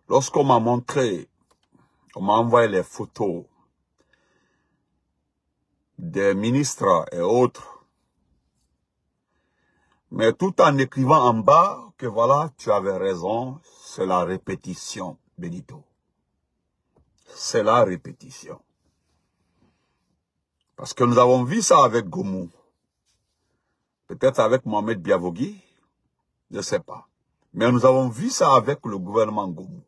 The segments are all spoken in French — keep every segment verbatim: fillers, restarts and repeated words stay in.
Lorsqu'on m'a montré, on m'a envoyé les photos des ministres et autres, mais tout en écrivant en bas que voilà, tu avais raison, c'est la répétition, Benito. C'est la répétition. Parce que nous avons vu ça avec Goumou. Peut-être avec Mohamed Biavogui, je ne sais pas. Mais nous avons vu ça avec le gouvernement Goumou.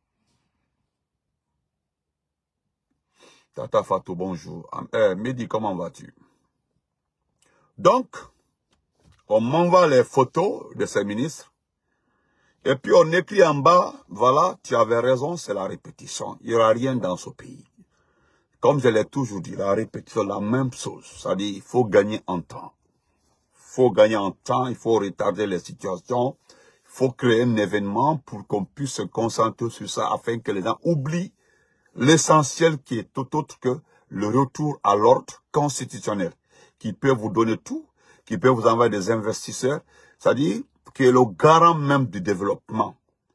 Tata Fatou, bonjour. Eh, Mehdi, comment vas-tu? Donc, on m'envoie les photos de ces ministres. Et puis on écrit en bas, voilà, tu avais raison, c'est la répétition. Il n'y aura rien dans ce pays. Comme je l'ai toujours dit, la répétition, la même chose. C'est-à-dire, il faut gagner en temps. Il faut gagner en temps, il faut retarder les situations. Il faut créer un événement pour qu'on puisse se concentrer sur ça afin que les gens oublient l'essentiel qui est tout autre que le retour à l'ordre constitutionnel, qui peut vous donner tout, qui peut vous envoyer des investisseurs, c'est-à-dire qui est le garant même du développement.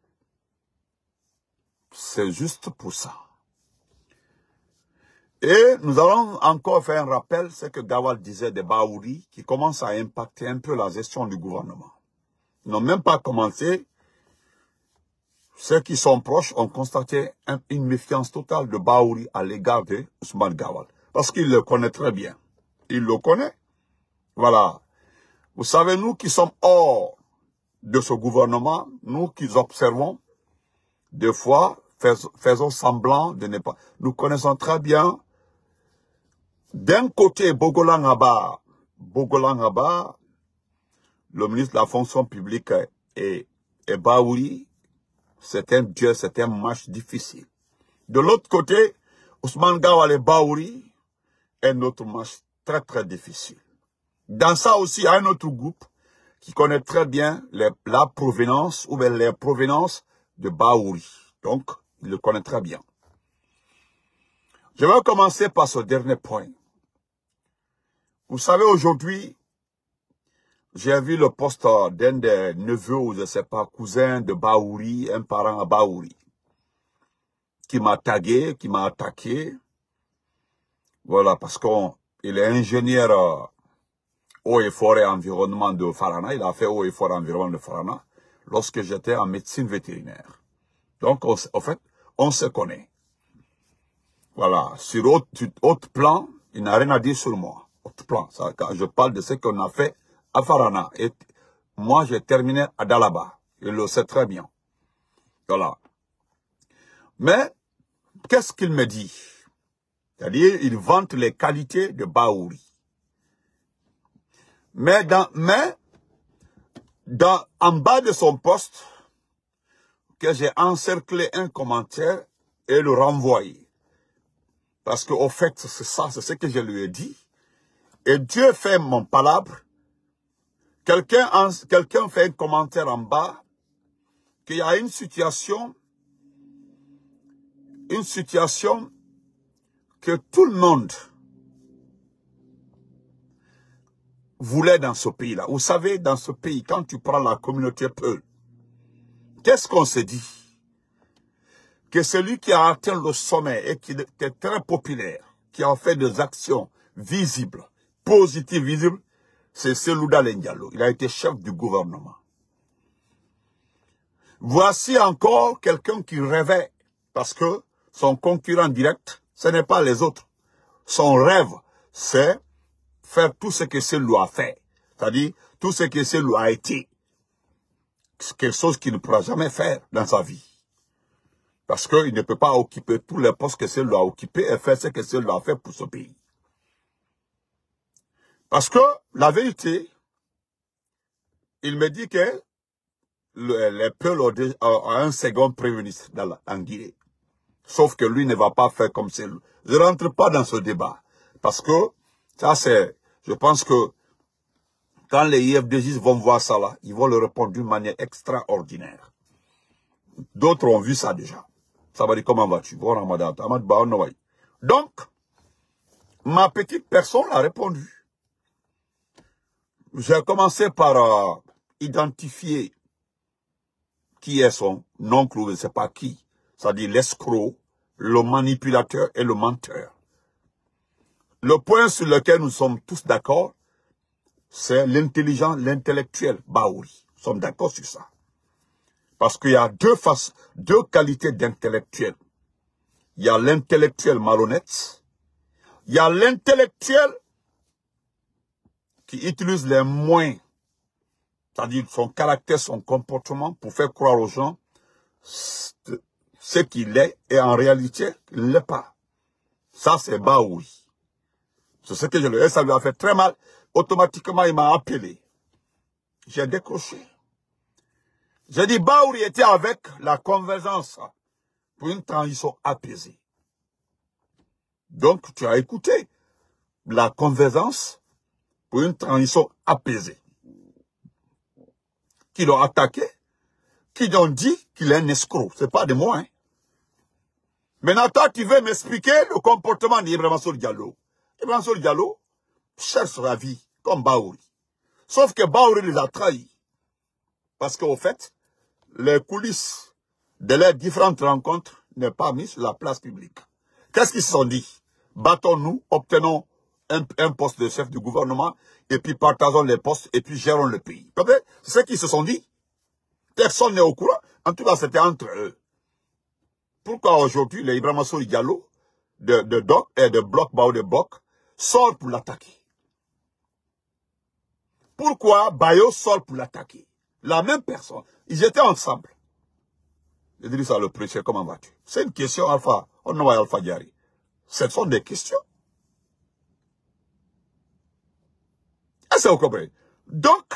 C'est juste pour ça. Et nous allons encore faire un rappel, c'est que Gawal disait des Baouri qui commencent à impacter un peu la gestion du gouvernement. Ils n'ont même pas commencé. Ceux qui sont proches ont constaté une méfiance totale de Baouri à l'égard de Ousmane Gawal. Parce qu'il le connaît très bien. Il le connaît. Voilà. Vous savez, nous qui sommes hors de ce gouvernement, nous qui observons, des fois, fais, faisons semblant de ne pas. Nous connaissons très bien, d'un côté, Bogolan Aba, Bogolan Aba, le ministre de la fonction publique et, et Baouri, c'est un dieu, c'est un match difficile. De l'autre côté, Ousmane Gawal et Baouri, un autre match très très difficile. Dans ça aussi, il y a un autre groupe qui connaît très bien les, la provenance ou bien les provenances de Baouri. Donc, il le connaît très bien. Je vais commencer par ce dernier point. Vous savez, aujourd'hui, j'ai vu le poste d'un des neveux ou je ne sais pas, cousin de Baouri, un parent à Baouri, qui m'a tagué, qui m'a attaqué. Voilà, parce qu'il est ingénieur euh, eau et forêt environnement de Farana. Il a fait eau et forêt environnement de Farana lorsque j'étais en médecine vétérinaire. Donc, on, en fait, on se connaît. Voilà, sur autre, autre plan, il n'a rien à dire sur moi. Autre plan, ça, quand je parle de ce qu'on a fait à Farana. Et moi, j'ai terminé à Dalaba. Il le sait très bien. Voilà. Mais, qu'est-ce qu'il me dit? C'est-à-dire, il vante les qualités de Baouri. Mais, dans, mais dans, en bas de son poste, que j'ai encerclé un commentaire et le renvoyé. Parce qu'au fait, c'est ça, c'est ce que je lui ai dit. Et Dieu fait mon palabre. Quelqu'un quelqu'un fait un commentaire en bas qu'il y a une situation, une situation que tout le monde voulait dans ce pays-là. Vous savez, dans ce pays, quand tu prends la communauté Peul, qu'est-ce qu'on se dit? Que celui qui a atteint le sommet et qui est très populaire, qui a fait des actions visibles, positives, visibles, c'est Selouda Lendialo. Il a été chef du gouvernement. Voici encore quelqu'un qui rêvait, parce que son concurrent direct, ce n'est pas les autres. Son rêve, c'est faire tout ce que Selou a fait. C'est-à-dire, tout ce que Selou a été. C'est quelque chose qu'il ne pourra jamais faire dans sa vie. Parce qu'il ne peut pas occuper tous les postes que Selou a occupés et faire ce que Selou a fait pour ce pays. Parce que, la vérité, il me dit que le, les Peuls ont un second premier ministre dans la, en Guinée. Sauf que lui ne va pas faire comme Selou. Je ne rentre pas dans ce débat. Parce que, ça c'est, je pense que, quand les I F D J vont voir ça là, ils vont le répondre d'une manière extraordinaire. D'autres ont vu ça déjà. Ça va dire, comment vas-tu? Bon Ramadan. Donc, ma petite personne a répondu. J'ai commencé par euh, identifier qui est son oncle ou je ne sais pas qui. c'est-à-dire l'escroc, le manipulateur et le menteur. Le point sur lequel nous sommes tous d'accord, c'est l'intelligent, l'intellectuel Bahouri. Nous sommes d'accord sur ça. Parce qu'il y a deux faces, deux qualités d'intellectuel. Il y a l'intellectuel malhonnête. Il y a l'intellectuel qui utilise les moyens, c'est-à-dire son caractère, son comportement, pour faire croire aux gens ce qu'il est, et en réalité, il ne l'est pas. Ça, c'est Bahouri. C'est ce que je le dis. Ça lui a fait très mal. Automatiquement, il m'a appelé. J'ai décroché. J'ai dit, Bahouri était avec la convergence pour une transition apaisée. Donc, tu as écouté la convergence pour une transition apaisée. Qui l'ont attaqué, qui l'ont dit qu'il est un escroc. Ce n'est pas de moi. Hein. Maintenant, toi, tu veux m'expliquer le comportement d'Ibrahima Soul Diallo. Ibrahima Soul Diallo cherche la vie, comme Bahouri. Sauf que Bahouri les a trahis. Parce qu'au fait, les coulisses de leurs différentes rencontres n'est pas mis sur la place publique. Qu'est-ce qu'ils se sont dit? Battons-nous, obtenons un, un poste de chef du gouvernement, et puis partageons les postes, et puis gérons le pays. C'est ce qu'ils se sont dit. Personne n'est au courant. En tout cas, c'était entre eux. Pourquoi aujourd'hui, les Ibrahima Soul Diallo de, de Doc et de Bloc Bao de Bloc sort pour l'attaquer? Pourquoi Bayo sort pour l'attaquer? La même personne. Ils étaient ensemble. Je dis ça, le prêcher, comment vas-tu? C'est une question, Alpha. On ne voit Alpha Diari. Ce sont des questions. Est-ce que vous comprenez? Donc,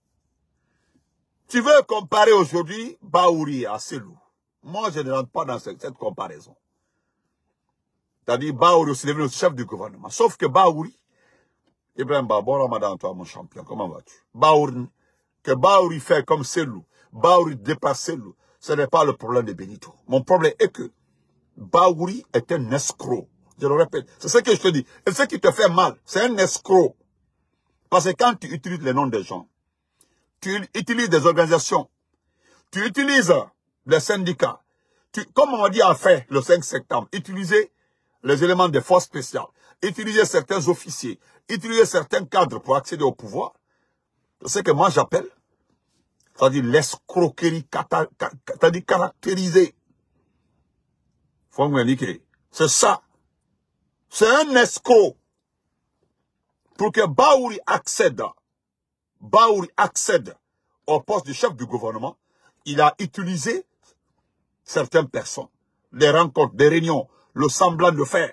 tu veux comparer aujourd'hui Bahouri à Selou. Moi, je ne rentre pas dans cette, cette comparaison. C'est-à-dire, Bahouri aussi devenu le chef du gouvernement. Sauf que Bahouri, Ibrahim Ba, bon ramadan toi, mon champion, comment vas-tu? Bahouri, que Bahouri fait comme Selou, Bahouri dépasse Selou, ce n'est pas le problème de Benito. Mon problème est que Bahouri est un escroc. Je le répète, c'est ce que je te dis. Et ce qui te fait mal, c'est un escroc. Parce que quand tu utilises les noms des gens, tu utilises des organisations, tu utilises les syndicats, tu, comme on dit à faire le cinq septembre, utiliser les éléments des forces spéciales, utiliser certains officiers, utiliser certains cadres pour accéder au pouvoir, c'est ce que moi j'appelle, c'est-à-dire l'escroquerie, c'est-à-dire caractérisée. Faut me indiquer. C'est ça. C'est un escroc. Pour que Bahouri accède, Bahouri accède au poste de chef du gouvernement, il a utilisé certaines personnes, des rencontres, des réunions, le semblant de faire.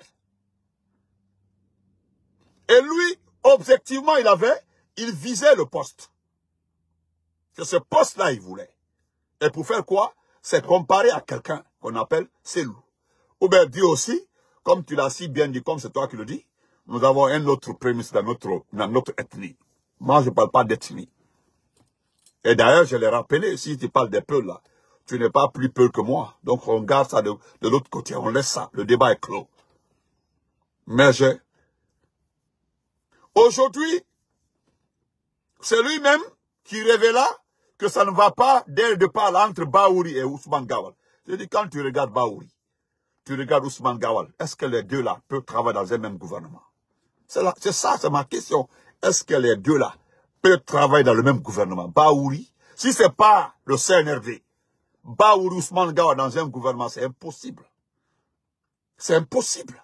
Et lui, objectivement, il avait, il visait le poste. C'est ce poste-là, il voulait. Et pour faire quoi? C'est comparer à quelqu'un qu'on appelle Selou. Ou bien dit aussi, comme tu l'as si bien dit, comme c'est toi qui le dis, nous avons un autre prémisse dans notre, dans notre ethnie. Moi, je ne parle pas d'ethnie. Et d'ailleurs, je l'ai rappelé, si tu parles des peuples là, tu n'es pas plus peu que moi. Donc, on garde ça de, de l'autre côté, on laisse ça. Le débat est clos. Mais je... Aujourd'hui, c'est lui-même qui révéla que ça ne va pas dès le départ entre Bahouri et Ousmane Gawal. Je dis, quand tu regardes Bahouri, tu regardes Ousmane Gawal, est-ce que les deux là peuvent travailler dans un même gouvernement? C'est ça, c'est ma question. Est-ce que les deux là peuvent travailler dans le même gouvernement? Bahouri, si ce n'est pas le C N R D, Bahouri, Ousmane Gawal dans un gouvernement, c'est impossible. C'est impossible.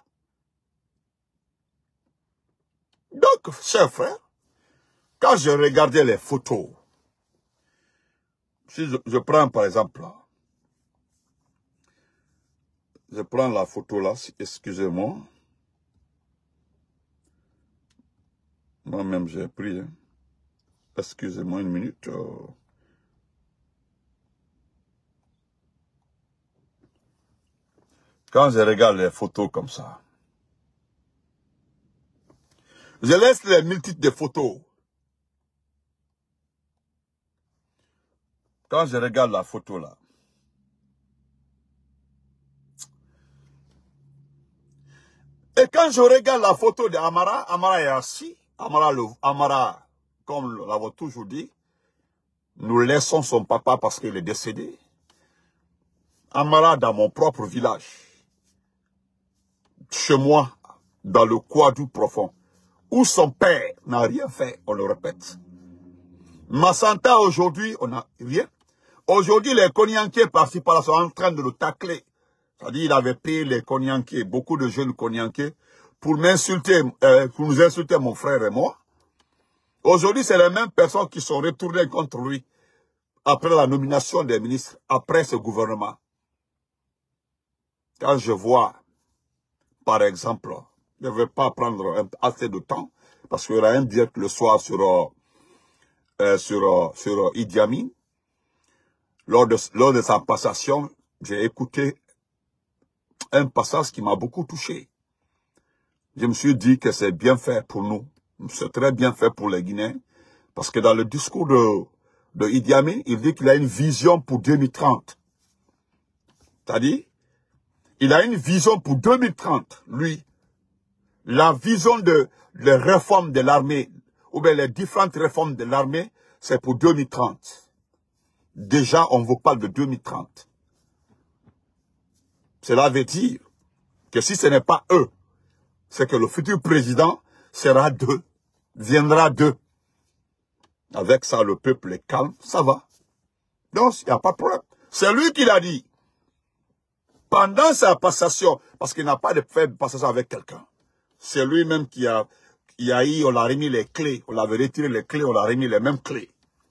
Donc, chers frères, quand je regardais les photos, si je, je prends par exemple là, je prends la photo là, excusez-moi. Moi-même j'ai pris, hein. Excusez-moi une minute. Euh... Quand je regarde les photos comme ça, je laisse les multiples de photos. Quand je regarde la photo là, et quand je regarde la photo de Amara, Amara est assis, Amara, le, Amara, comme nous l'avons toujours dit, nous laissons son papa parce qu'il est décédé. Amara, dans mon propre village, chez moi, dans le Kouadou profond, où son père n'a rien fait, on le répète. Massanta, aujourd'hui, on n'a rien. Aujourd'hui, les Konyankés par-ci par-là sont en train de le tacler. C'est-à-dire, il avait payé les Konyankés, beaucoup de jeunes Konyankés, pour m'insulter, euh, pour nous insulter, mon frère et moi. Aujourd'hui, c'est les mêmes personnes qui sont retournées contre lui après la nomination des ministres, après ce gouvernement. Quand je vois, par exemple, je ne vais pas prendre assez de temps, parce qu'il y aura un direct le soir sur, euh, sur, euh, sur euh, Idi Amin. Lors de, lors de sa passation, j'ai écouté un passage qui m'a beaucoup touché. Je me suis dit que c'est bien fait pour nous. C'est très bien fait pour les Guinéens. Parce que dans le discours de, de Idi Amin, il dit qu'il a une vision pour deux mille trente. C'est-à-dire, il a une vision pour deux mille trente, lui. La vision de les réformes de l'armée, ou bien les différentes réformes de l'armée, c'est pour deux mille trente. Déjà, on vous parle de deux mille trente. Cela veut dire que si ce n'est pas eux, c'est que le futur président sera d'eux, viendra d'eux. Avec ça, le peuple est calme, ça va. Donc, il n'y a pas de problème. C'est lui qui l'a dit. Pendant sa passation, parce qu'il n'a pas de fait de passation avec quelqu'un. C'est lui-même qui a, qui a eu, on l'a remis les clés, on l'avait retiré les clés, on l'a remis les mêmes clés.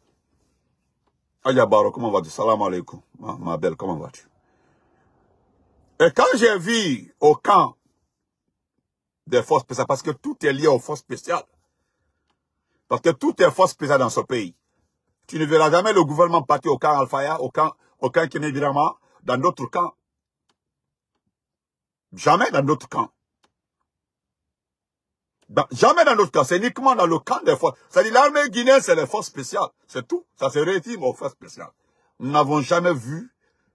Aya Baro, comment vas-tu? Salam alaikum. Ma, ma belle, comment vas-tu? Et quand j'ai vu au camp des forces spéciales, parce que tout est lié aux forces spéciales, parce que tout est force spéciale dans ce pays. Tu ne verras jamais le gouvernement partir au camp Al-Faya, au camp, au camp Kénédirama, dans d'autres camps. Jamais dans d'autres camps. Dans, jamais dans d'autres camps. C'est uniquement dans le camp des forces. C'est-à-dire l'armée guinéenne, c'est les forces spéciales. C'est tout. Ça se résume aux forces spéciales. Nous n'avons jamais vu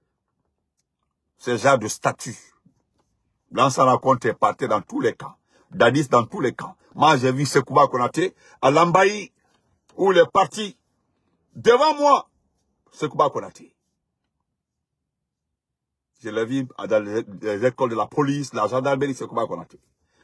ce genre de statut. Lansana Conté partait dans tous les camps. Dadis dans tous les camps. Moi, j'ai vu Sekouba Konaté à Lambaye, où il est parti. Devant moi, Sekouba Konaté. Je l'ai vu dans les, les écoles de la police, la gendarmerie, Sekouba Konaté.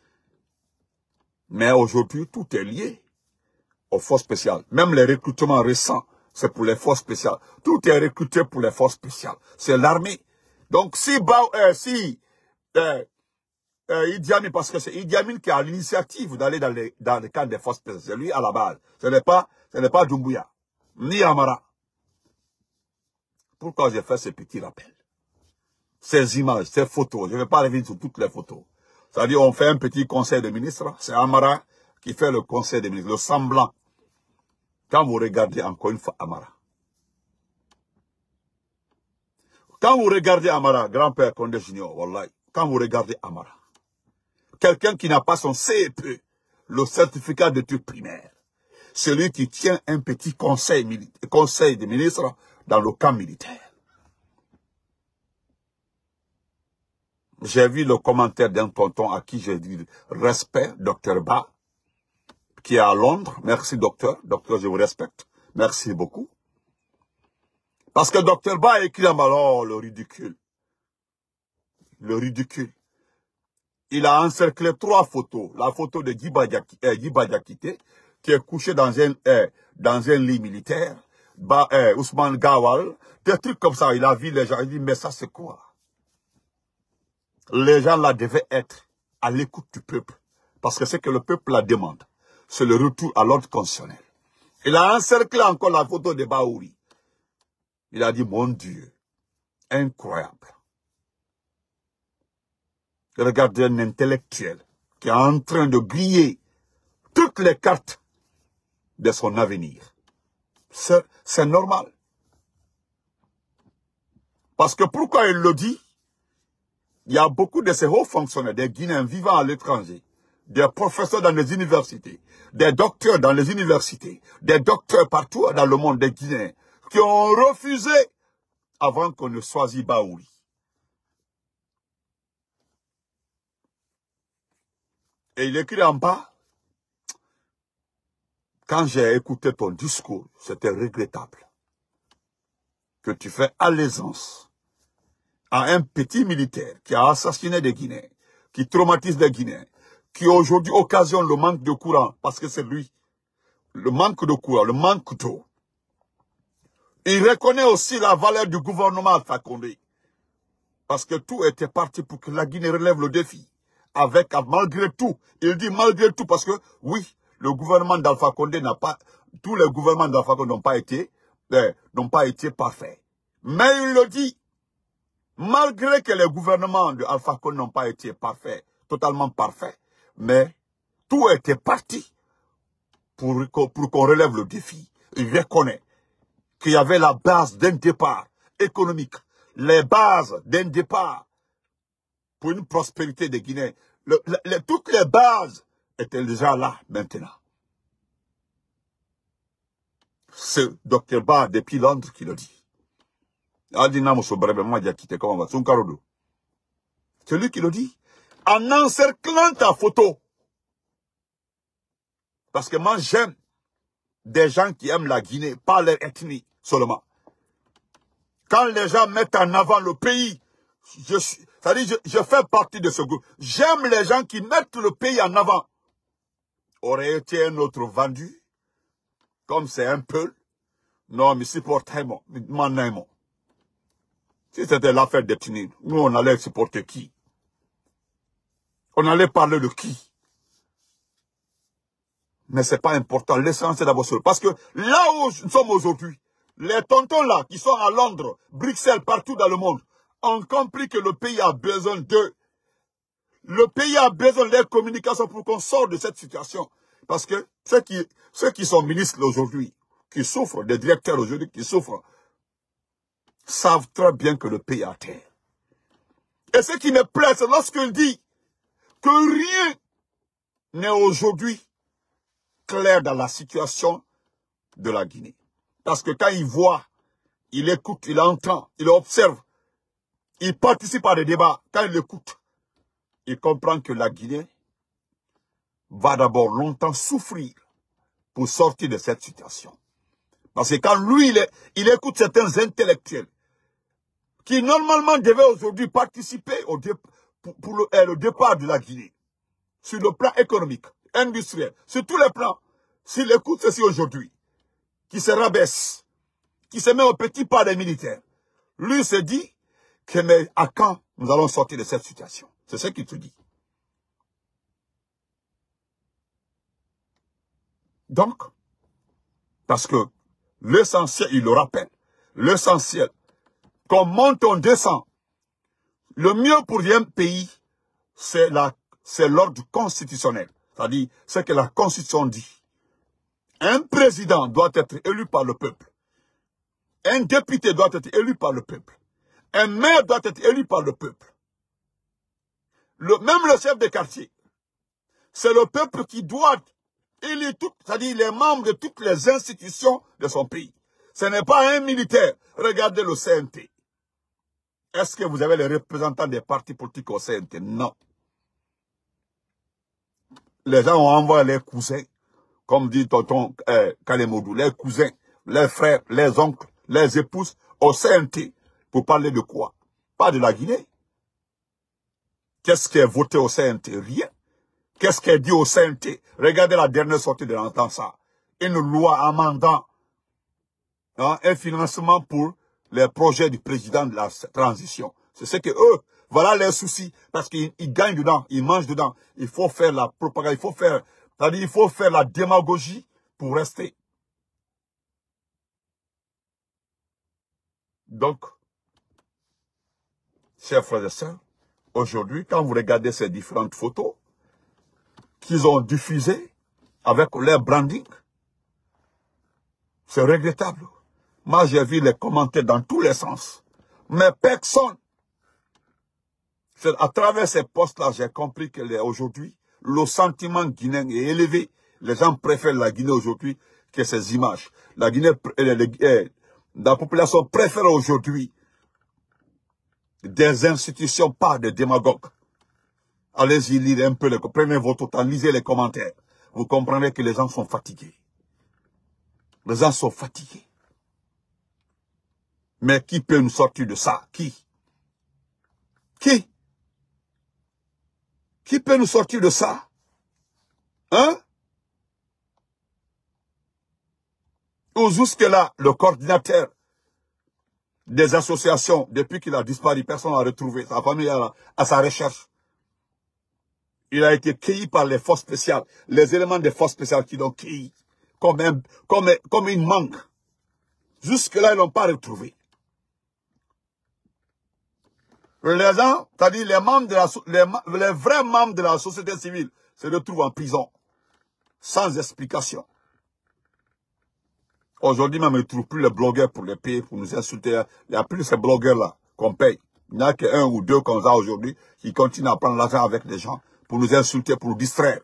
Mais aujourd'hui, tout est lié aux forces spéciales. Même les recrutements récents, c'est pour les forces spéciales. Tout est recruté pour les forces spéciales. C'est l'armée. Donc, si, euh, si euh, euh, Idi Amin, parce que c'est Idi Amin qui a l'initiative d'aller dans les, dans les camps des forces spéciales. C'est lui à la base. Ce n'est pas, ce n'est pas Doumbouya, ni Amara. Pourquoi j'ai fait ce petit rappel? Ces images, ces photos, je ne vais pas revenir sur toutes les photos. C'est-à-dire, on fait un petit conseil de ministres, c'est Amara qui fait le conseil des ministres, le semblant. Quand vous regardez encore une fois Amara, quand vous regardez Amara, grand-père Condé Junior, wallahi, quand vous regardez Amara, quelqu'un qui n'a pas son C E P, le certificat d'études primaires, celui qui tient un petit conseil, conseil des ministres dans le camp militaire. J'ai vu le commentaire d'un tonton à qui j'ai dit respect, docteur Ba, qui est à Londres. Merci, docteur. Docteur, je vous respecte. Merci beaucoup. Parce que docteur Ba a écrit un malheur, le ridicule. Le ridicule. Il a encerclé trois photos. La photo de Guy Badiakité, qui est couché dans un, euh, dans un lit militaire. Ba, euh, Ousmane Gawal. Des trucs comme ça. Il a vu les gens. Il dit, mais ça c'est quoi? Les gens là devaient être à l'écoute du peuple. Parce que c'est que le peuple la demande. C'est le retour à l'ordre constitutionnel. Il a encerclé encore la photo de Baouri. Il a dit, mon Dieu, incroyable. Regardez un intellectuel qui est en train de griller toutes les cartes de son avenir. C'est normal. Parce que pourquoi il le dit? Il y a beaucoup de ces hauts fonctionnaires, des Guinéens vivant à l'étranger, des professeurs dans les universités, des docteurs dans les universités, des docteurs partout dans le monde, des Guinéens, qui ont refusé avant qu'on ne choisisse Baouri. Et il écrit en bas, quand j'ai écouté ton discours, c'était regrettable que tu fais allégeance à un petit militaire qui a assassiné des Guinéens, qui traumatise les Guinéens, qui aujourd'hui occasionne le manque de courant, parce que c'est lui, le manque de courant, le manque d'eau. Il reconnaît aussi la valeur du gouvernement Alpha Condé, parce que tout était parti pour que la Guinée relève le défi. Avec, malgré tout, il dit malgré tout, parce que oui, le gouvernement d'Alpha Condé n'a pas, tous les gouvernements d'Alpha Condé n'ont pas été, euh, n'ont pas été parfaits. Mais il le dit, malgré que les gouvernements d'Alpha Condé n'ont pas été parfaits, totalement parfaits, mais tout était parti pour, pour qu'on relève le défi. Il reconnaît qu'il y avait la base d'un départ économique, les bases d'un départ pour une prospérité des Guinéens. Le, le, le, toutes les bases étaient déjà là maintenant. C'est docteur Ba depuis Londres qui le dit. C'est lui qui le dit. En encerclant ta photo. Parce que moi j'aime des gens qui aiment la Guinée, pas leur ethnie seulement. Quand les gens mettent en avant le pays, je, ça dit, je, je fais partie de ce groupe. J'aime les gens qui mettent le pays en avant. Aurait été un autre vendu, comme c'est un peu. Non, mais supportez-moi, m'en. Si c'était l'affaire d'ethnie, nous on allait supporter qui? On allait parler de qui? Mais c'est pas important, l'essentiel d'abord seul. Parce que là où nous sommes aujourd'hui, les tontons là, qui sont à Londres, Bruxelles, partout dans le monde, ont compris que le pays a besoin d'eux. Le pays a besoin de communication pour qu'on sorte de cette situation. Parce que ceux qui, ceux qui sont ministres aujourd'hui, qui souffrent, des directeurs aujourd'hui qui souffrent, savent très bien que le pays est à terre. Et ce qui me plaît, c'est lorsqu'il dit que rien n'est aujourd'hui clair dans la situation de la Guinée. Parce que quand il voit, il écoute, il entend, il observe, il participe à des débats, quand il écoute, il comprend que la Guinée va d'abord longtemps souffrir pour sortir de cette situation. Parce que quand lui, il, est, il écoute certains intellectuels qui normalement devaient aujourd'hui participer au dé, pour, pour le, euh, le départ de la Guinée, sur le plan économique, industriel, sur tous les plans, s'il écoute ceci aujourd'hui, qui se rabaisse, qui se met au petit pas des militaires, lui se dit que mais à quand nous allons sortir de cette situation? C'est ce qu'il te dit. Donc, parce que l'essentiel, il le rappelle, l'essentiel, qu'on monte, on descend. Le mieux pour un pays, c'est l'ordre constitutionnel. C'est-à-dire, ce que la Constitution dit. Un président doit être élu par le peuple. Un député doit être élu par le peuple. Un maire doit être élu par le peuple. Le, même le chef de quartier, c'est le peuple qui doit élire, c'est-à-dire les membres de toutes les institutions de son pays. Ce n'est pas un militaire. Regardez le C N T. Est-ce que vous avez les représentants des partis politiques au C N T? Non. Les gens ont envoyé les cousins, comme dit tonton euh, Kalemodou, les cousins, les frères, les oncles, les épouses au C N T. Pour parler de quoi? Pas de la Guinée. Qu'est-ce qui est voté au C N T? Rien. Qu'est-ce qui est dit au C N T? Regardez la dernière sortie de l'entente ça. Une loi amendant hein, un financement pour les projets du président de la transition. C'est ce que eux, voilà les soucis, parce qu'ils gagnent dedans, ils mangent dedans. Il faut faire la propagande, il faut faire, c'est-à-dire il faut faire la démagogie pour rester. Donc, chers frères et sœurs, aujourd'hui, quand vous regardez ces différentes photos qu'ils ont diffusées avec leur branding, c'est regrettable. Moi, j'ai vu les commentaires dans tous les sens. Mais personne, à travers ces postes-là, j'ai compris que aujourd'hui, le sentiment guinéen est élevé. Les gens préfèrent la Guinée aujourd'hui que ces images. La Guinée, la population préfère aujourd'hui des institutions, pas des démagogues. Allez-y lire un peu, les, prenez votre temps, lisez les commentaires. Vous comprendrez que les gens sont fatigués. Les gens sont fatigués. Mais qui peut nous sortir de ça? Qui? Qui? Qui peut nous sortir de ça? Hein? Ou jusque-là, le coordinateur des associations, depuis qu'il a disparu, personne n'a retrouvé. Sa famille à, à sa recherche. Il a été cueilli par les forces spéciales. Les éléments des forces spéciales qui l'ont cueilli. Comme, un, comme, comme une manque. Jusque-là, ils ne l'ont pas retrouvé. Les gens, c'est-à-dire les membres de la, les, les vrais membres de la société civile se retrouvent en prison. Sans explication. Aujourd'hui, même, ils ne trouvent plus les blogueurs pour les payer, pour nous insulter. Il n'y a plus ces blogueurs-là qu'on paye. Il n'y en a qu'un ou deux comme ça aujourd'hui qui continuent à prendre l'argent avec les gens pour nous insulter, pour nous distraire.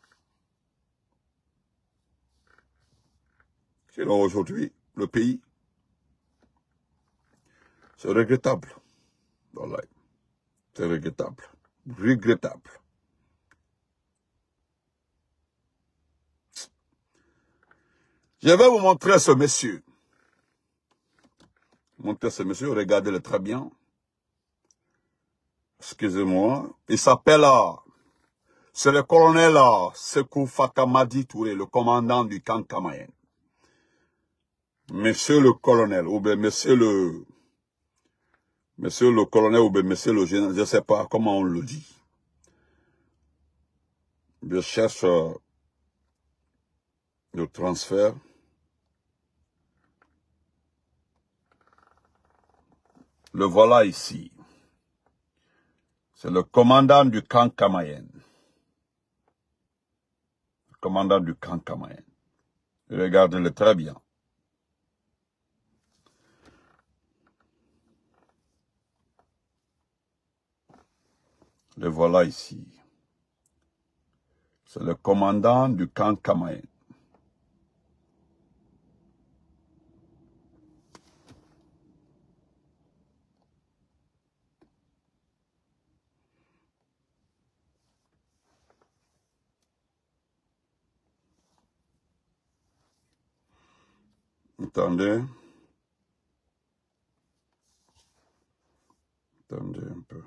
Sinon, aujourd'hui, le pays, c'est regrettable. Voilà. C'est regrettable. Regrettable. Je vais vous montrer ce monsieur. Montrer ce monsieur, regardez-le très bien. Excusez-moi. Il s'appelle, c'est le colonel Sekou Fatamadi Touré, le commandant du camp Kamayen. Monsieur le colonel, ou bien monsieur le, monsieur le colonel, ou bien monsieur le général, je ne sais pas comment on le dit. Je cherche euh, le transfert. Le voilà ici. C'est le commandant du camp Kamayen. Le commandant du camp Kamayen. Regardez-le très bien. Le voilà ici. C'est le commandant du camp Kamayen. Attendez. Attendez un peu.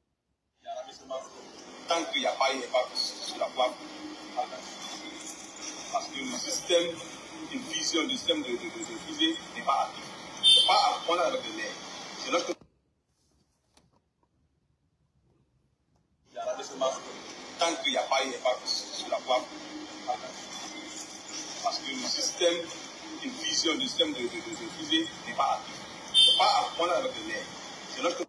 Tant qu'il n'y a pas une époque sur la voie, parce que le système de vision, le système de, de, de, de fusée n'est pas actif. Ce n'est pas à prendre avec le nerf. C'est notre... Tant qu'il n'y a pas une époque sur la voie, parce que le système de vision, le système de, de, de, de fusée n'est pas actif. Ce n'est pas à prendre avec le nerf. C'est notre...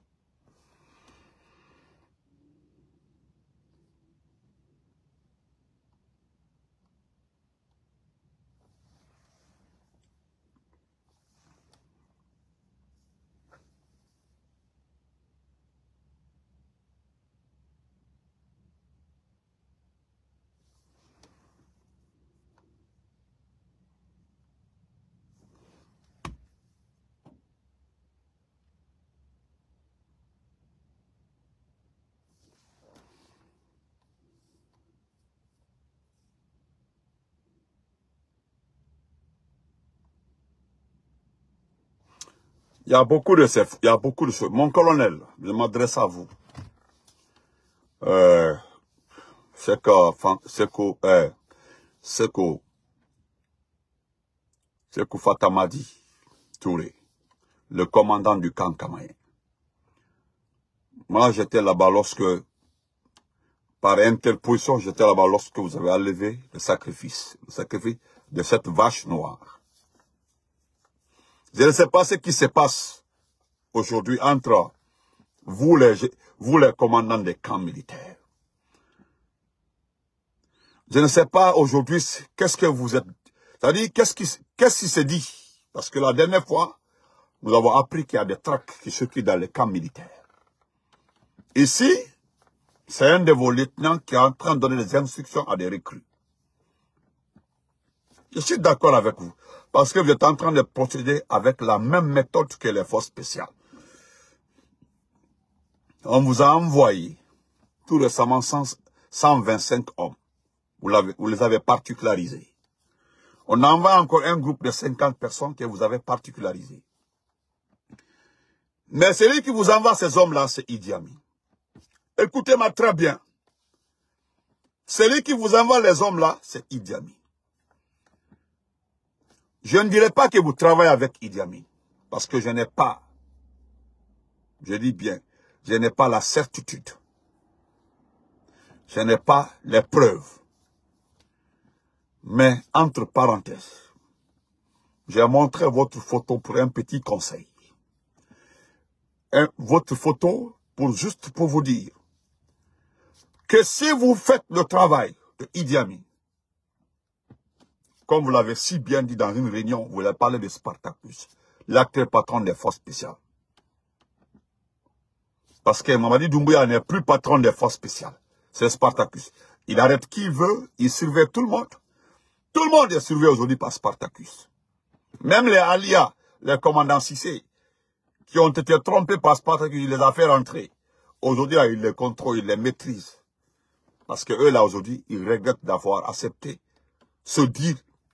Il y a beaucoup de ces, il y a beaucoup de choses. Mon colonel, je m'adresse à vous. Euh, c'est que, c'est que, euh, c'est que, c'est que Fatamadi Touré, le commandant du camp Kamayen. Moi, j'étais là-bas lorsque, par interposition, j'étais là-bas lorsque vous avez enlevé le sacrifice, le sacrifice de cette vache noire. Je ne sais pas ce qui se passe aujourd'hui entre vous les, vous les commandants des camps militaires. Je ne sais pas aujourd'hui qu'est-ce que vous êtes, c'est-à-dire qu'est-ce qui, qu'est-ce qui se dit. Parce que la dernière fois, nous avons appris qu'il y a des tracts qui circulent dans les camps militaires. Ici, c'est un de vos lieutenants qui est en train de donner des instructions à des recrues. Je suis d'accord avec vous. Parce que vous êtes en train de procéder avec la même méthode que les forces spéciales. On vous a envoyé tout récemment cent vingt-cinq hommes. Vous, vous les avez particularisés. On envoie encore un groupe de cinquante personnes que vous avez particularisés. Mais celui qui vous envoie ces hommes-là, c'est Idi Amin. Écoutez-moi très bien. Celui qui vous envoie les hommes là, c'est Idi Amin. Je ne dirais pas que vous travaillez avec Idi Amin, parce que je n'ai pas, je dis bien, je n'ai pas la certitude. Je n'ai pas les preuves. Mais, entre parenthèses, j'ai montré votre photo pour un petit conseil. Un, votre photo pour juste pour vous dire que si vous faites le travail de Idi Amin, comme vous l'avez si bien dit dans une réunion, vous avez parlé de Spartacus, l'acteur patron des forces spéciales. Parce que Mamadi Doumbouya n'est plus patron des forces spéciales. C'est Spartacus. Il arrête qui il veut, il surveille tout le monde. Tout le monde est surveillé aujourd'hui par Spartacus. Même les Alia, les commandants Cissé, qui ont été trompés par Spartacus, il les a fait rentrer. Aujourd'hui, il les contrôle, il les maîtrise. Parce que eux, là, aujourd'hui, ils regrettent d'avoir accepté ce deal.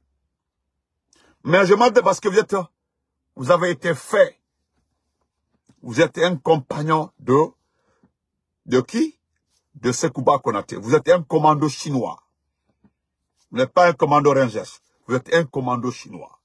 Mais je m'en dis parce que vous êtes, vous avez été fait. Vous êtes un compagnon de, de qui? De Sekouba Konaté. Vous êtes un commando chinois. Vous n'êtes pas un commando Rangers. Vous êtes un commando chinois.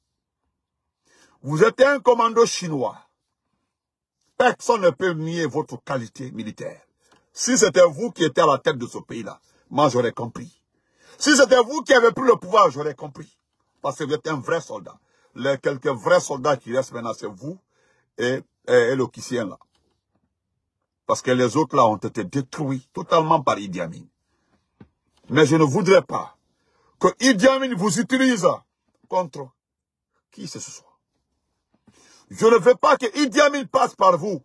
Vous êtes un commando chinois. Personne ne peut nier votre qualité militaire. Si c'était vous qui étiez à la tête de ce pays-là, moi j'aurais compris. Si c'était vous qui avez pris le pouvoir, j'aurais compris. Parce que vous êtes un vrai soldat. Les quelques vrais soldats qui restent maintenant, c'est vous et, et, et le Kissien là. Parce que les autres là ont été détruits totalement par Idi Amin. Mais je ne voudrais pas que Idi Amin vous utilise contre qui que ce soit. Je ne veux pas que Idi Amin passe par vous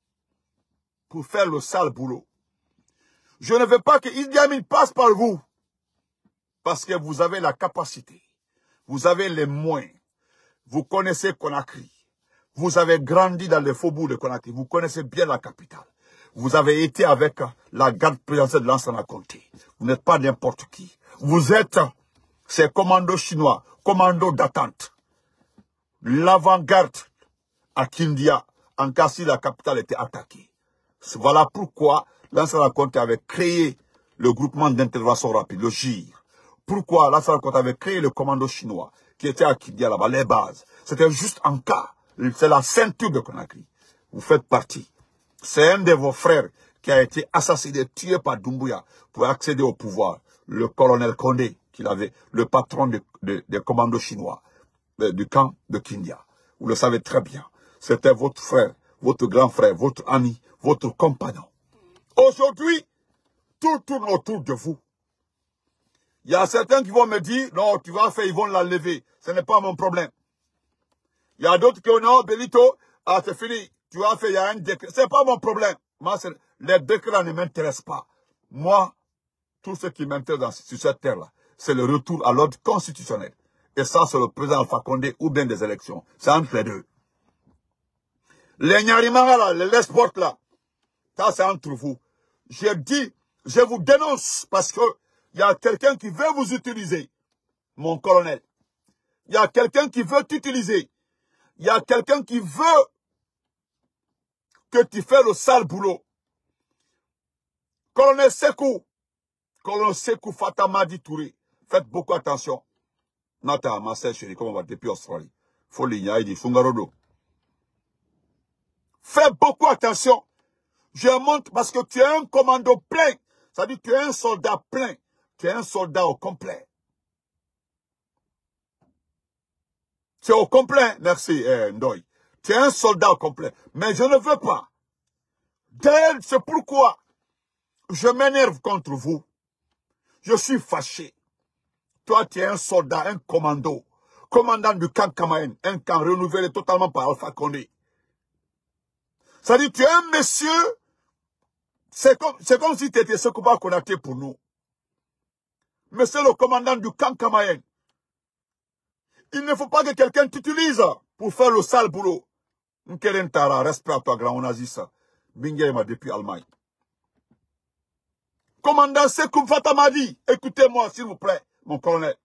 pour faire le sale boulot. Je ne veux pas que Idi Amin passe par vous parce que vous avez la capacité, vous avez les moyens, vous connaissez Conakry, vous avez grandi dans les faubourgs de Conakry, vous connaissez bien la capitale. Vous avez été avec la garde présidentielle de Lansana Conté. Vous n'êtes pas n'importe qui. Vous êtes ces commandos chinois, commandos d'attente. L'avant-garde à Kindia, en cas si la capitale était attaquée. Voilà pourquoi Lansana Conté avait créé le groupement d'intervention rapide, le G I R. Pourquoi Lansana Conté avait créé le commando chinois qui était à Kindia là-bas, les bases. C'était juste en cas. C'est la ceinture de Conakry. Vous faites partie. C'est un de vos frères qui a été assassiné, tué par Doumbouya pour accéder au pouvoir. Le colonel Condé, qu'il avait, le patron des de, de commandos chinois de, du camp de Kindia. Vous le savez très bien. C'était votre frère, votre grand frère, votre ami, votre compagnon. Aujourd'hui, tout tourne autour de vous. Il y a certains qui vont me dire, non, tu vas faire, ils vont l'enlever. Ce n'est pas mon problème. Il y a d'autres qui ont, non, Benito, ah, c'est fini. Tu vas faire, il y a un décret. Ce n'est pas mon problème. Moi, les décrets ne m'intéressent pas. Moi, tout ce qui m'intéresse sur cette terre-là, c'est le retour à l'ordre constitutionnel. Et ça, c'est le président Alpha Condé ou bien des élections. C'est entre les deux. Les Nyarimanga, là, les Lesport, là, ça, c'est entre vous. J'ai dit, je vous dénonce parce que il y a quelqu'un qui veut vous utiliser, mon colonel. Il y a quelqu'un qui veut t'utiliser. Il y a quelqu'un qui veut que tu fais le sale boulot. Colonel Sekou, colonel Sekou Fatamadi Touré, faites beaucoup attention. Nata, ma sœur chérie, comme on va depuis Australie. Folie, Yaïdi, Fungarodo. Faites beaucoup attention. Je montre parce que tu es un commando plein. Ça dit que tu es un soldat plein. Tu es un soldat au complet. Tu es au complet, merci eh, Ndoye. Tu es un soldat au complet. Mais je ne veux pas. C'est pourquoi je m'énerve contre vous. Je suis fâché. Toi, tu es un soldat, un commando. Commandant du camp Kamaen. Un camp renouvelé totalement par Alpha Condé. Ça dit, tu es un monsieur. C'est comme, c'est comme si tu étais Sekouba Konaté pour nous. Mais c'est le commandant du camp Kamaen. Il ne faut pas que quelqu'un t'utilise pour faire le sale boulot. Nkerentara, respect à toi, grand Onazis. Bingema depuis Allemagne. Commandant Sekou Fatamadi, écoutez-moi s'il vous plaît, mon colonel.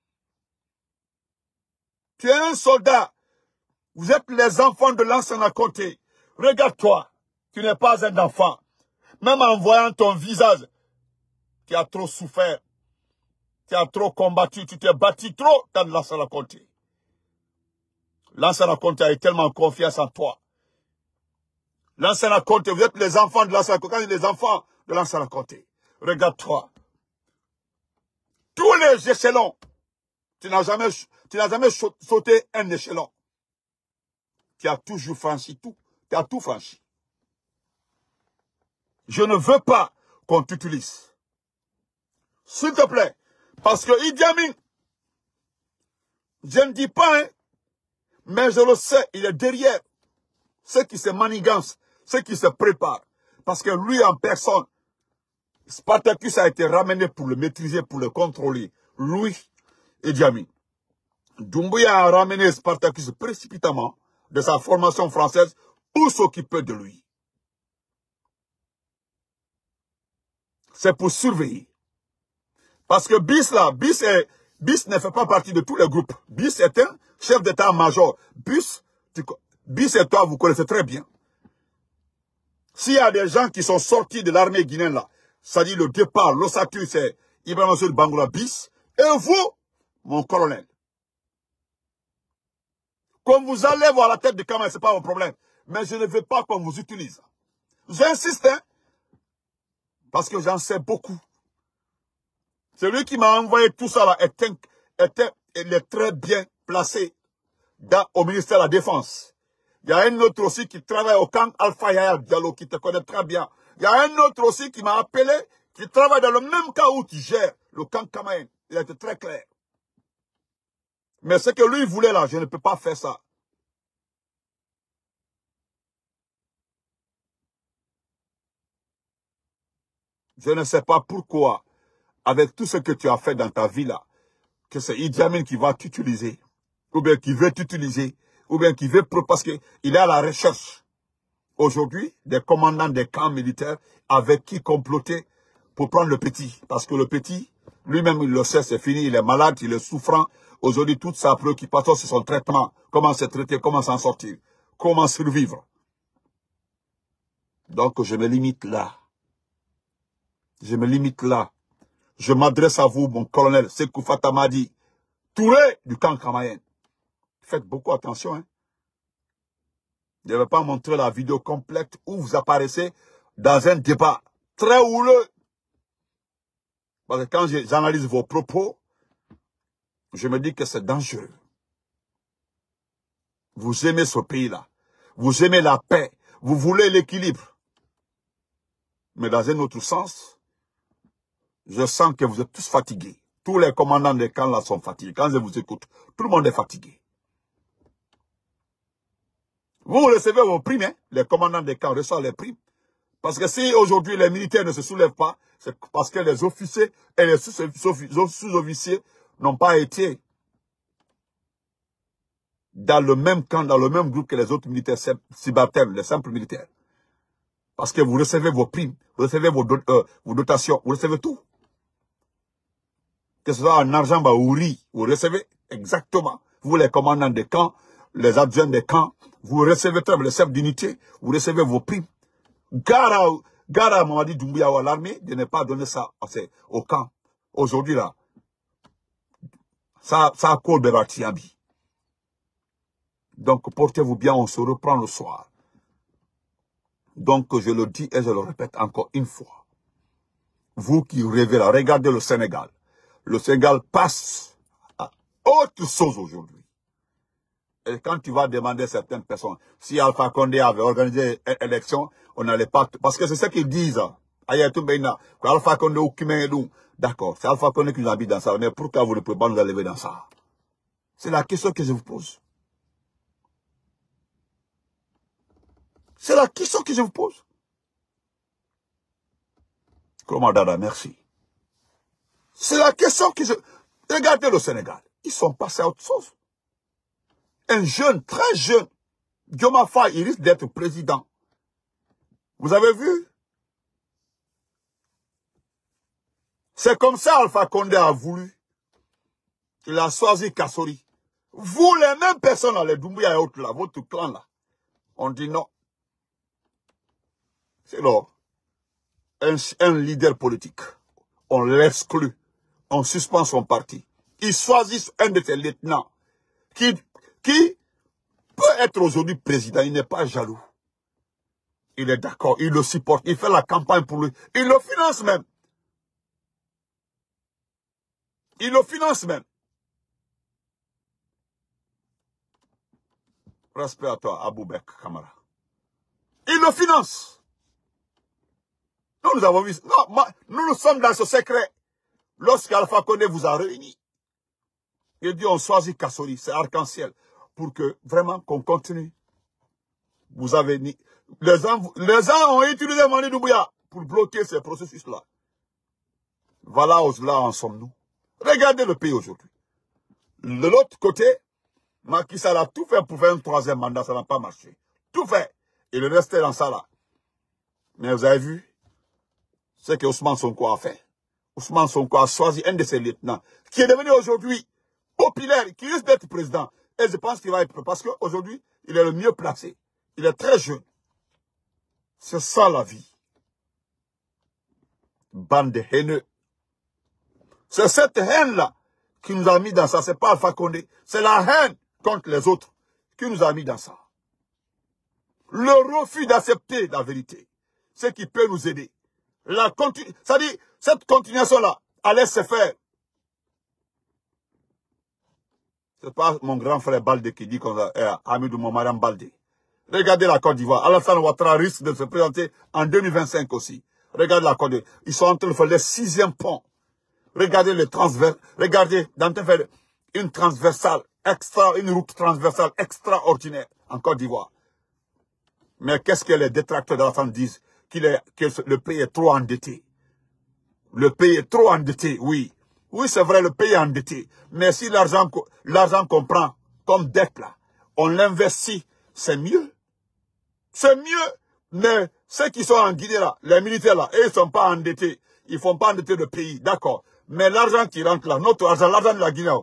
Tu es un soldat. Vous êtes les enfants de l'ancien à côté. Regarde-toi, tu n'es pas un enfant. Même en voyant ton visage, tu as trop souffert. Tu as trop combattu, tu t'es battu trop dans Lansana Conté. Lansana Conté a tellement confiance en toi. Lansana Conté, vous êtes les enfants de Lansana Conté. Quand il y a les enfants de Lansana Conté, regarde-toi. Tous les échelons, tu n'as jamais, tu n'as jamais sauté un échelon. Tu as toujours franchi tout. Tu as tout franchi. Je ne veux pas qu'on t'utilise. S'il te plaît. Parce que Idi Amin, je ne dis pas, hein, mais je le sais, il est derrière. Ceux qui se manigancent, ceux qui se préparent. Parce que lui en personne, Spartacus a été ramené pour le maîtriser, pour le contrôler. Lui, Idi Amin. Doumbouya a ramené Spartacus précipitamment de sa formation française pour s'occuper de lui. C'est pour surveiller. Parce que B I S là, B I S, est, B I S ne fait pas partie de tous les groupes. B I S est un chef d'état-major. B I S, B I S et toi, vous connaissez très bien. S'il y a des gens qui sont sortis de l'armée guinéenne là, ça dit le départ, l'ossature, c'est Ibrahim Massoud Bangoura B I S, et vous, mon colonel. Comme vous allez voir la tête de Kama, ce n'est pas mon problème. Mais je ne veux pas qu'on vous utilise. J'insiste, hein, parce que j'en sais beaucoup. Celui qui m'a envoyé tout ça là est, un, est, un, il est très bien placé dans, au ministère de la Défense. Il y a un autre aussi qui travaille au camp Alpha Yaya Diallo, qui te connaît très bien. Il y a un autre aussi qui m'a appelé, qui travaille dans le même cas où tu gères, le camp Kamaen. Il a été très clair. Mais ce que lui voulait là, je ne peux pas faire ça. Je ne sais pas pourquoi, avec tout ce que tu as fait dans ta vie là, que c'est Idi Amin qui va t'utiliser, ou bien qui veut t'utiliser, ou bien qui veut, parce qu'il est à la recherche aujourd'hui des commandants des camps militaires avec qui comploter pour prendre le petit. Parce que le petit, lui-même, il le sait, c'est fini, il est malade, il est souffrant. Aujourd'hui, toute sa préoccupation, c'est son traitement. Comment se traiter, comment s'en sortir, comment survivre. Donc, je me limite là. Je me limite là. Je m'adresse à vous, mon colonel Sékou Fata Madi, Touré du camp Kamaen. Faites beaucoup attention. Hein. Je ne vais pas montrer la vidéo complète où vous apparaissez dans un débat très houleux. Parce que quand j'analyse vos propos, je me dis que c'est dangereux. Vous aimez ce pays-là. Vous aimez la paix. Vous voulez l'équilibre. Mais dans un autre sens, je sens que vous êtes tous fatigués. Tous les commandants des camps là sont fatigués. Quand je vous écoute, tout le monde est fatigué. Vous recevez vos primes, hein? Les commandants des camps reçoivent les primes. Parce que si aujourd'hui les militaires ne se soulèvent pas, c'est parce que les officiers et les sous-officiers n'ont pas été dans le même camp, dans le même groupe que les autres militaires subalternes, les simples militaires. Parce que vous recevez vos primes, vous recevez vos, do euh, vos dotations, vous recevez tout. Que ce soit en argent, bah, ou riz, vous recevez exactement. Vous, les commandants des camps, les adjoints des camps, vous recevez très bien, les chefs d'unité, vous recevez vos primes. Gara, Gara Mamadi Doumbouya à l'armée de ne pas donner ça au camp. Aujourd'hui, là, ça, ça a cause de la Tiabi. Donc, portez-vous bien, on se reprend le soir. Donc, je le dis et je le répète encore une fois. Vous qui rêvez là, regardez le Sénégal. Le Sénégal passe à autre chose aujourd'hui. Et quand tu vas demander à certaines personnes, si Alpha Condé avait organisé une élection, on n'allait pas... Parce que c'est ce qu'ils disent. Alpha Condé ou Kimedou. D'accord, c'est Alpha Condé qui nous habite dans ça. Mais pourquoi vous ne pouvez pas nous enlever dans ça? C'est la question que je vous pose. C'est la question que je vous pose. Commandant, merci. C'est la question que je... Regardez le Sénégal. Ils sont passés à autre chose. Un jeune, très jeune, Dioma Faye, il risque d'être président. Vous avez vu? C'est comme ça Alpha Condé a voulu. Il a choisi Kassori. Vous, les mêmes personnes, les Doumbouya et autres là, votre clan là, on dit non. C'est l'or. un, un leader politique, on l'exclut, on suspend son parti. Ils choisissent un de ses lieutenants qui, qui peut être aujourd'hui président, il n'est pas jaloux. Il est d'accord, il le supporte, il fait la campagne pour lui, il le finance même. Il le finance même. Respect à toi, Aboubek Kamara. Il le finance. Nous, nous avons vu. Non, nous, nous sommes dans ce secret. Lorsqu'Alpha Condé vous a réunis, il dit on choisit Kassori, c'est arc-en-ciel, pour que vraiment qu'on continue. Vous avez ni. Les gens, les gens ont utilisé Mani Doumbouya pour bloquer ces processus-là. Voilà où là en sommes-nous. Regardez le pays aujourd'hui. De l'autre côté, Macky Sall a tout fait pour faire un troisième mandat, ça n'a pas marché. Tout fait. Il est resté dans ça là. Mais vous avez vu ce que Ousmane Sonko a fait. Ousmane Sonko a choisi un de ses lieutenants qui est devenu aujourd'hui populaire, qui risque d'être président. Et je pense qu'il va être, parce qu'aujourd'hui, il est le mieux placé. Il est très jeune. C'est ça la vie. Bande de haineux. C'est cette haine-là qui nous a mis dans ça. C'est pas Alpha Condé. C'est la haine contre les autres qui nous a mis dans ça. Le refus d'accepter la vérité, c'est qui peut nous aider. La continu... C'est-à-dire, cette continuation-là allait se faire. C'est pas mon grand frère Baldé qui dit qu'on a eh, Hamidou Momadam Baldé. Regardez la Côte d'Ivoire. Alassane Ouattara risque de se présenter en deux mille vingt-cinq aussi. Regardez la Côte d'Ivoire. Ils sont en train de faire le sixième pont. Regardez les transverses. Regardez, dans le faire une transversale extra, une route transversale extraordinaire en Côte d'Ivoire. Mais qu'est-ce que les détracteurs d'Alassane disent? Qu'il est, que le pays est trop endetté. Le pays est trop endetté, oui. Oui, c'est vrai, le pays est endetté. Mais si l'argent, l'argent qu'on prend comme dette là, on l'investit, c'est mieux. C'est mieux. Mais ceux qui sont en Guinée là, les militaires là, eux, ils ne sont pas endettés. Ils ne font pas endetter le pays, d'accord. Mais l'argent qui rentre là, notre argent, l'argent de la Guinée,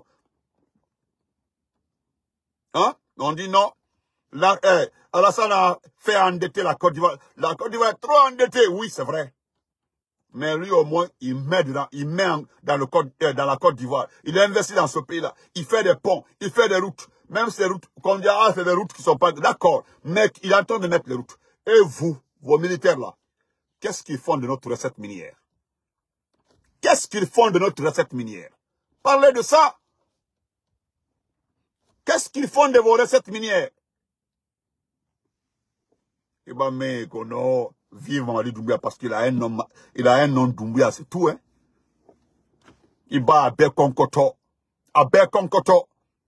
hein? On dit non. Là, eh, Alassane a fait endetter la Côte d'Ivoire. La Côte d'Ivoire est trop endettée, oui, c'est vrai. Mais lui, au moins, il met, dans, il met dans, le Côte, euh, dans la Côte d'Ivoire. Il investit dans ce pays-là. Il fait des ponts, il fait des routes. Même ces routes, qu'on dit, ah, c'est des routes qui sont pas... D'accord, mais il est en train de mettre les routes. Et vous, vos militaires là, qu'est-ce qu'ils font de notre recette minière? Qu'est-ce qu'ils font de notre recette minière? Parlez de ça. Qu'est-ce qu'ils font de vos recettes minières? Il va me qu'on vive Mamadi Doumbouya parce qu'il a un nom, il a un nom Doumbouya, c'est tout, hein. Il va à Bekonkoto, à Bekonkoto.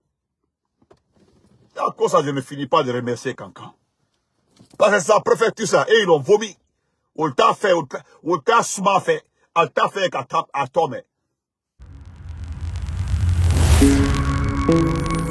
Et à cause de ça, je ne finis pas de remercier Kankan. Parce que c'est sa préfecture, ça, et ils l'ont vomi. Ou t'a fait, ou t'a souvent fait, ou t'a fait qu'à tomber.